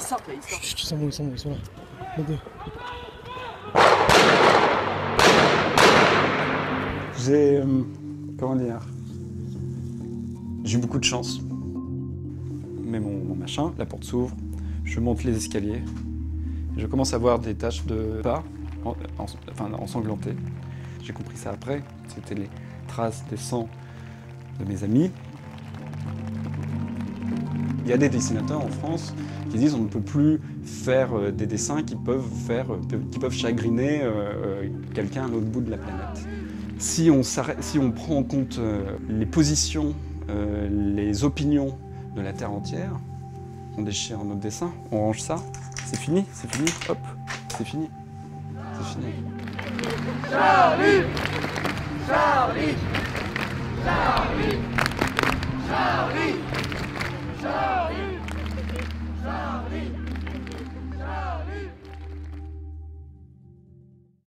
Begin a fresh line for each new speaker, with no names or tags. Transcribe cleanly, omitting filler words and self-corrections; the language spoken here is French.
sortent là, ils sortent.
Chut, ils sont là. Les deux.
J'ai... comment dire? J'ai eu beaucoup de chance. Mais mon machin, la porte s'ouvre, je monte les escaliers, je commence à voir des taches de pas, ensanglantées. J'ai compris ça après, c'était les traces des sangs de mes amis. Il y a des dessinateurs en France qui disent on ne peut plus faire des dessins qui peuvent chagriner quelqu'un à l'autre bout de la planète. Si on prend en compte les positions, les opinions de la Terre entière, on déchire notre dessin, on range ça, c'est fini, hop, c'est fini, c'est fini.
Charlie! Charlie! Charlie! Charlie! Charlie!